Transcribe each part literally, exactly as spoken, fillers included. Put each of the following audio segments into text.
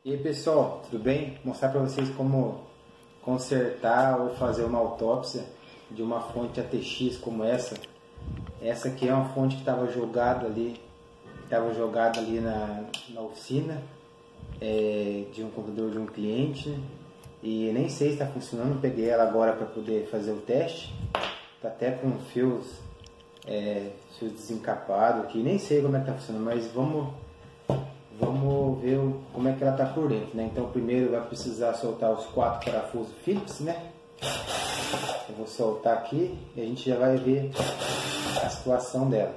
E aí pessoal, tudo bem? Vou mostrar para vocês como consertar ou fazer uma autópsia de uma fonte A T X como essa. Essa aqui é uma fonte que estava jogada ali, estava jogada ali na, na oficina é, de um computador de um cliente, né? E nem sei se está funcionando. Peguei ela agora para poder fazer o teste. Tá até com fios, é, fios desencapados aqui, nem sei como é que está funcionando, mas vamos Vamos ver como é que ela está por dentro, né? Então primeiro vai precisar soltar os quatro parafusos Phillips, né? Eu vou soltar aqui e a gente já vai ver a situação dela.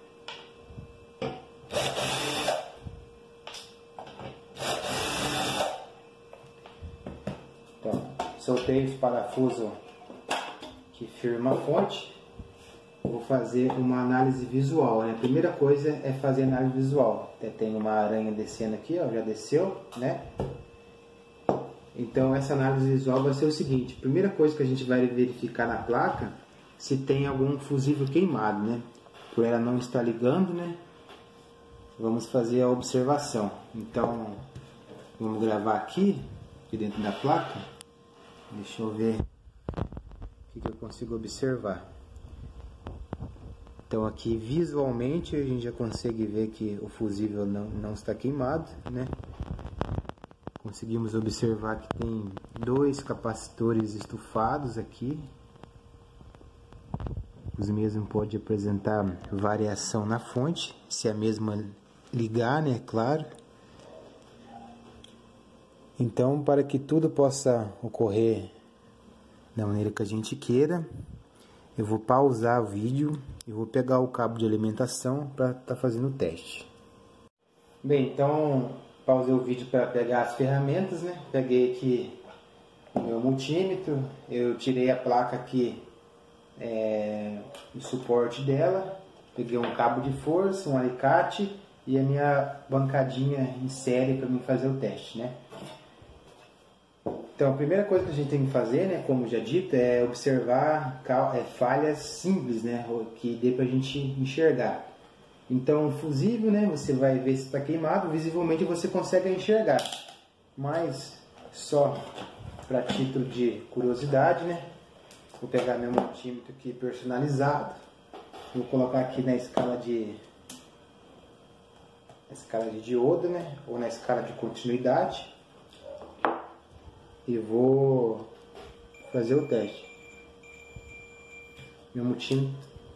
Então, soltei os parafusos que firma a fonte. Vou fazer uma análise visual, né? A primeira coisa é fazer análise visual. Até tem uma aranha descendo aqui, ó, já desceu, né? Então essa análise visual vai ser o seguinte: primeira coisa que a gente vai verificar na placa, se tem algum fusível queimado, né? Por ela não estar ligando, né? Vamos fazer a observação. Então vamos gravar aqui, aqui dentro da placa. Deixa eu ver o que eu consigo observar. Então aqui visualmente a gente já consegue ver que o fusível não, não está queimado, né? Conseguimos observar que tem dois capacitores estufados aqui. Os mesmos podem apresentar variação na fonte, se a mesma ligar, né? Claro. Então, para que tudo possa ocorrer da maneira que a gente queira, eu vou pausar o vídeo e vou pegar o cabo de alimentação para estar tá fazendo o teste. Bem, então pausei o vídeo para pegar as ferramentas, né? Peguei aqui o meu multímetro, eu tirei a placa aqui, é, o suporte dela, peguei um cabo de força, um alicate e a minha bancadinha em série para mim fazer o teste, né? Então, a primeira coisa que a gente tem que fazer, né, como já dito, é observar falhas simples, né, que dê para a gente enxergar. Então, o fusível, né, você vai ver se está queimado, visivelmente você consegue enxergar. Mas, só para título de curiosidade, né, vou pegar meu multímetro aqui personalizado, vou colocar aqui na escala de, na escala de diodo, né, ou na escala de continuidade. E vou fazer o teste. Meu multímetro.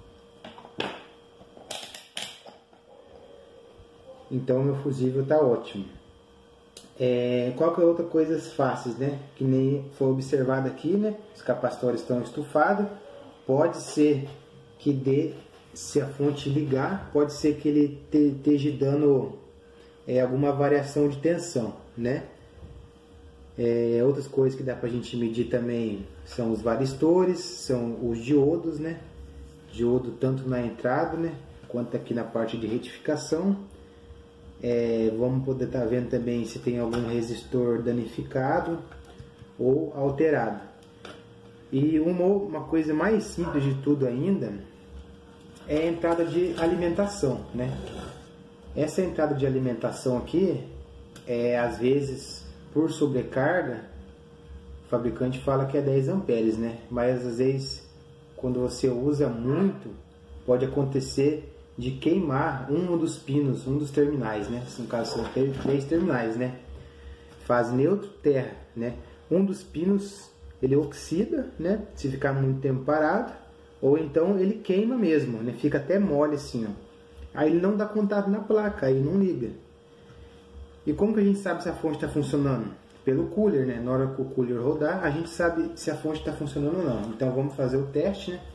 Então meu fusível está ótimo. É, qual que é outra coisa fáceis, né? Que nem foi observado aqui, né? Os capacitores estão estufados. Pode ser que dê, se a fonte ligar, pode ser que ele esteja dando é, alguma variação de tensão, né? É, outras coisas que dá pra gente medir também são os varistores, são os diodos, né? Diodo tanto na entrada, né? Quanto aqui na parte de retificação. É, vamos poder estar tá vendo também se tem algum resistor danificado ou alterado. E uma, uma coisa mais simples de tudo ainda é a entrada de alimentação, né? Essa entrada de alimentação aqui, é, às vezes, por sobrecarga, o fabricante fala que é dez amperes, né? Mas às vezes, quando você usa muito, pode acontecer de queimar um dos pinos, um dos terminais, né? No caso são três terminais, né? Fase neutro, terra, né? Um dos pinos ele oxida, né? Se ficar muito tempo parado, ou então ele queima mesmo, né? Fica até mole assim, ó. Aí ele não dá contato na placa, aí não liga. E como que a gente sabe se a fonte está funcionando? Pelo cooler, né? Na hora que o cooler rodar, a gente sabe se a fonte está funcionando ou não. Então vamos fazer o teste, né?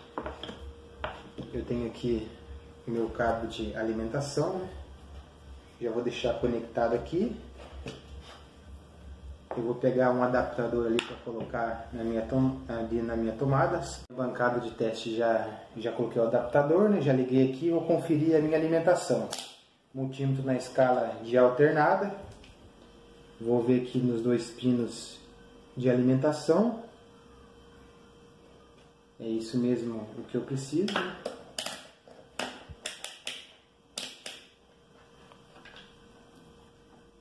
Eu tenho aqui o meu cabo de alimentação, né? Já vou deixar conectado aqui. Eu vou pegar um adaptador ali para colocar na minha, tom, ali na minha tomada. Bancada de teste já, já coloquei o adaptador, né? Já liguei aqui e vou conferir a minha alimentação. Multímetro na escala de alternada. Vou ver aqui nos dois pinos de alimentação. É isso mesmo o que eu preciso.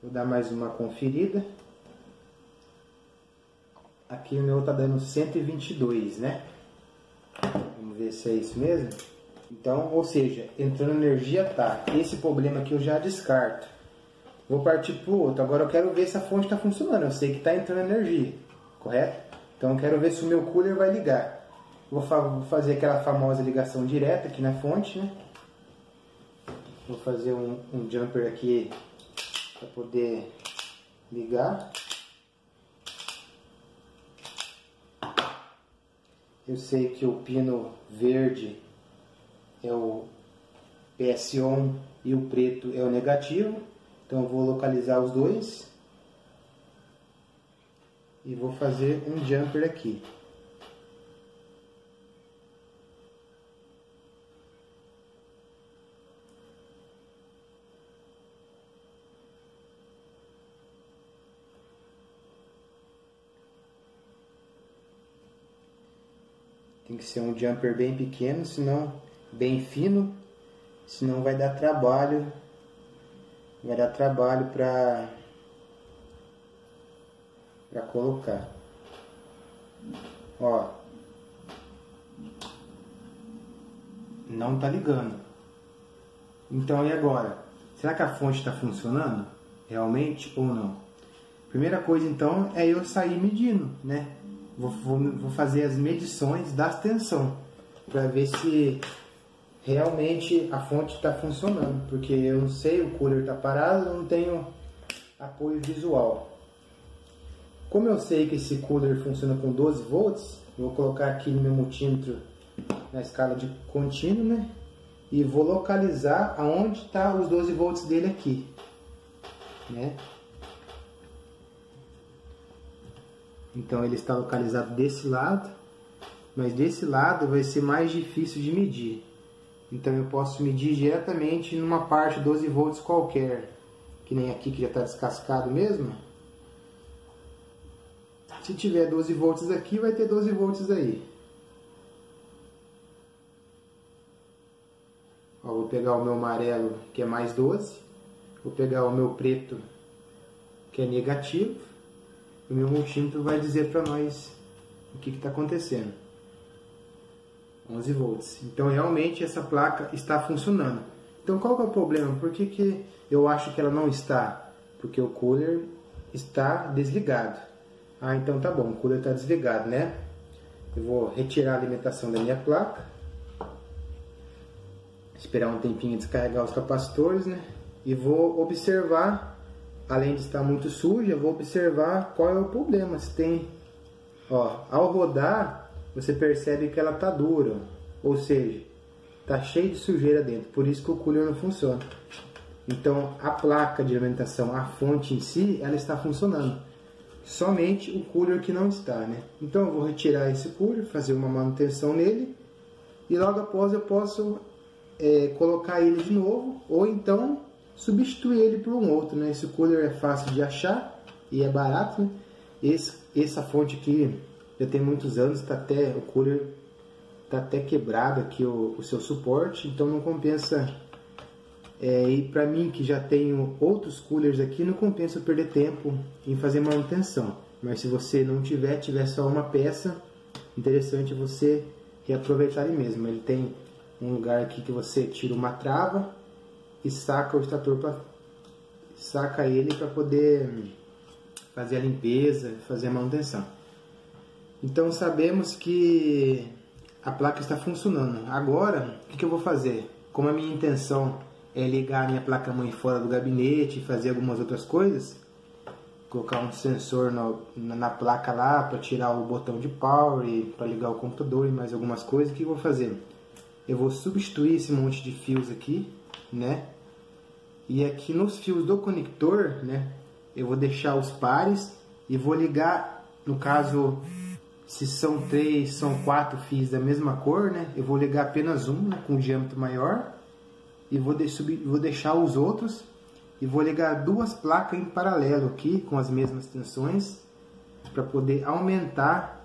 Vou dar mais uma conferida. Aqui o meu tá dando cento e vinte e dois, né? Vamos ver se é isso mesmo. Então, ou seja, entrando energia tá. Esse problema aqui eu já descarto. Vou partir para o outro. Agora eu quero ver se a fonte está funcionando. Eu sei que está entrando energia, correto? Então eu quero ver se o meu cooler vai ligar. Vou, fa vou fazer aquela famosa ligação direta aqui na fonte, né? Vou fazer um, um jumper aqui para poder ligar. Eu sei que o pino verde é o P S on e o preto é o negativo. Então eu vou localizar os dois. E vou fazer um jumper aqui. Tem que ser um jumper bem pequeno, senão bem fino, senão vai dar trabalho, vai dar trabalho para para colocar. Ó, não tá ligando. Então e agora? Será que a fonte está funcionando realmente ou não? Primeira coisa então é eu sair medindo, né? Vou, vou, vou fazer as medições das tensão para ver se realmente a fonte está funcionando, porque eu não sei, o cooler está parado, eu não tenho apoio visual. Como eu sei que esse cooler funciona com doze volts, vou colocar aqui no meu multímetro na escala de contínuo, né? E vou localizar aonde está os doze volts dele aqui, né? Então ele está localizado desse lado, mas desse lado vai ser mais difícil de medir. Então eu posso medir diretamente numa parte doze volts qualquer, que nem aqui que já está descascado mesmo. Se tiver doze volts aqui, vai ter doze volts aí. Ó, vou pegar o meu amarelo, que é mais doze. Vou pegar o meu preto, que é negativo. O meu multímetro vai dizer para nós o que está acontecendo. onze volts. Então realmente essa placa está funcionando. Então qual que é o problema? Por que, que eu acho que ela não está? Porque o cooler está desligado. Ah, então tá bom, o cooler está desligado, né? Eu vou retirar a alimentação da minha placa. Esperar um tempinho descarregar os capacitores, né? E vou observar. Além de estar muito suja, eu vou observar qual é o problema. Se tem, ó, ao rodar, você percebe que ela está dura, ou seja, está cheio de sujeira dentro. Por isso que o cooler não funciona. Então, a placa de alimentação, a fonte em si, ela está funcionando. Somente o cooler que não está, né? Então, eu vou retirar esse cooler, fazer uma manutenção nele e logo após eu posso é, colocar ele de novo, ou então substituir ele por um outro, né? Esse cooler é fácil de achar e é barato, né? Esse, essa fonte aqui já tem muitos anos, tá até, o cooler está até quebrado aqui o, o seu suporte, então não compensa, é, e para mim que já tenho outros coolers aqui, não compensa eu perder tempo em fazer manutenção. Mas se você não tiver, tiver só uma peça, interessante você reaproveitar ele mesmo. Ele tem um lugar aqui que você tira uma trava e saca o extrator para saca ele para poder fazer a limpeza, fazer a manutenção. Então sabemos que a placa está funcionando. Agora, o que, que eu vou fazer? Como a minha intenção é ligar a minha placa-mãe fora do gabinete e fazer algumas outras coisas, colocar um sensor no, na, na placa lá para tirar o botão de power e para ligar o computador e mais algumas coisas, o que eu vou fazer? Eu vou substituir esse monte de fios aqui, né? E aqui nos fios do conector, né? Eu vou deixar os pares e vou ligar, no caso, se são três, são quatro fios da mesma cor, né? Eu vou ligar apenas um, né, com um diâmetro maior e vou, de, sub, vou deixar os outros e vou ligar duas placas em paralelo aqui com as mesmas tensões para poder aumentar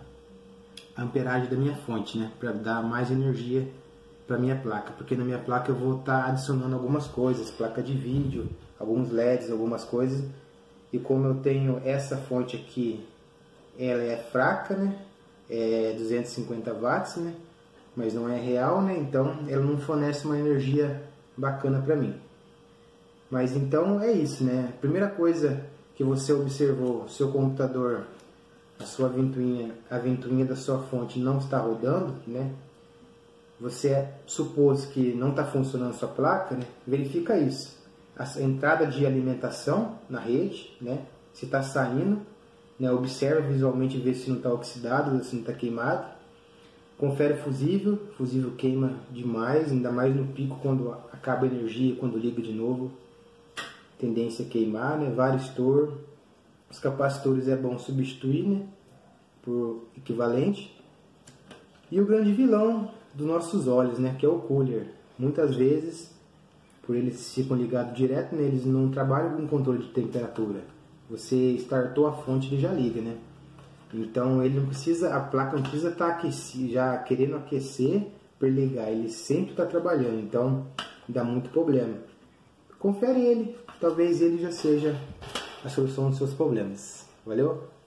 a amperagem da minha fonte, né? Para dar mais energia para minha placa, porque na minha placa eu vou estar tá adicionando algumas coisas, placa de vídeo, alguns L E Ds, algumas coisas, E como eu tenho essa fonte aqui, ela é fraca, né? É duzentos e cinquenta watts, né? Mas não é real, né? Então ela não fornece uma energia bacana para mim. Mas então é isso, né? A primeira coisa que você observou, seu computador, a sua ventoinha, a ventoinha da sua fonte não está rodando, né? Você supôs que não está funcionando a sua placa, né? Verifica isso. A entrada de alimentação na rede, né? Se está saindo, né? Observa visualmente, vê se não está oxidado, se não está queimado. Confere o fusível, o fusível queima demais, ainda mais no pico quando acaba a energia, quando liga de novo. Tendência a queimar, né? Varistor. Os capacitores é bom substituir, né? Por equivalente. E o grande vilão dos nossos olhos, né? Que é o cooler. Muitas vezes, por eles ficam ligados direto, né? Eles não trabalham com controle de temperatura. Você startou a fonte, ele já liga, né? Então ele não precisa, a placa não precisa estar aquecida, já querendo aquecer para ligar. Ele sempre está trabalhando, então dá muito problema. Confere ele, talvez ele já seja a solução dos seus problemas. Valeu?